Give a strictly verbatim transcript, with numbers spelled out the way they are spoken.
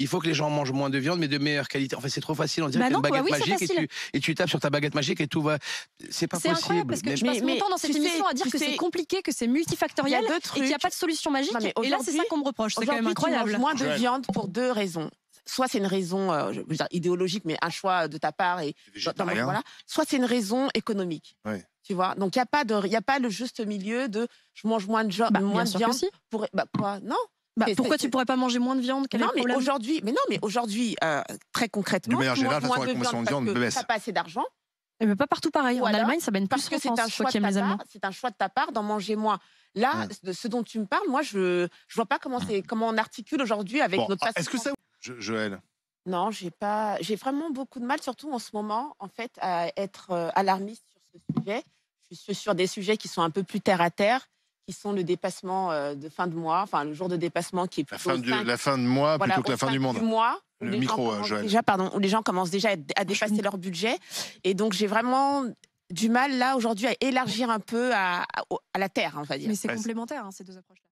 il faut que les gens mangent moins de viande, mais de meilleure qualité. En fait, c'est trop facile. On dirait Bah que t'as non, une baguette bah oui, c'est magique et facile. tu, et tu tapes sur ta baguette magique et tout va. C'est pas C'est possible. incroyable parce que Mais- je passe mais- mon temps dans cette tu sais- émission à dire tu que c'est sais- compliqué, que c'est multifactoriel Il y a deux et qu'il n'y a trucs. pas de solution magique. Non, mais Et là, c'est ça aujourd'hui- qu'on me reproche. C'est quand même Aujourd'hui, tu incroyable. manges moins de Joël. viande pour deux raisons. Soit c'est une raison euh, je veux dire, idéologique, mais un choix de ta part. Et, dans- dans- voilà. Soit c'est une raison économique. Ouais. Tu vois, donc il n'y a, pas de- y a pas le juste milieu de je mange moins de, jo- Bah, moins bien de sûr que viande. si. Pour, bah, quoi, non. Bah, C'est- pourquoi c'est- tu pourrais pas manger moins de viande? Quel est Non, le mais problème? aujourd'hui, mais non, mais aujourd'hui, euh, très concrètement, De manière tu manges générale, de toute moins façon, la consommation de viande parce que baisse. t'as pas assez d'argent. Eh ben, pas partout pareil. Ou En alors, Allemagne, ça baigne Parce plus que en c'est un France. Toi choix qui de aimes les ta Allemands. part, c'est un choix de ta part d'en manger moins. Là, de ce dont tu me parles, moi, je je vois pas comment c'est comment on articule aujourd'hui avec Bon, notre façon. est-ce que ça, Jo- Joël, Non, j'ai pas, j'ai vraiment beaucoup de mal, surtout en ce moment, en fait, à être euh, alarmiste sur ce sujet. Je suis sur des sujets qui sont un peu plus terre à terre, qui sont le dépassement euh, de fin de mois, enfin le jour de dépassement qui est la plutôt fin, au du, cinq, la fin de mois voilà, plutôt que au la fin du cinq monde. mois, où Le les gens micro, euh, commencent Joël. déjà, pardon, où les gens commencent déjà à, à dépasser leur budget, et donc j'ai vraiment du mal là aujourd'hui à élargir un peu à, à, à la terre, on va dire. Mais c'est Ouais, c'est- complémentaire, hein, ces deux approches-là.